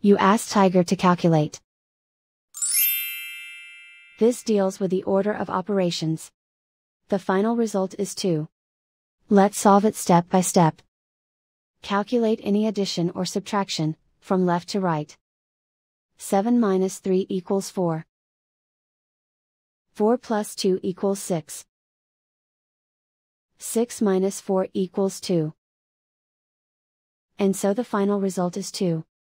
You ask Tiger to calculate. This deals with the order of operations. The final result is 2. Let's solve it step by step. Calculate any addition or subtraction, from left to right. 7 minus 3 equals 4. 4 plus 2 equals 6. 6 minus 4 equals 2. And so the final result is 2.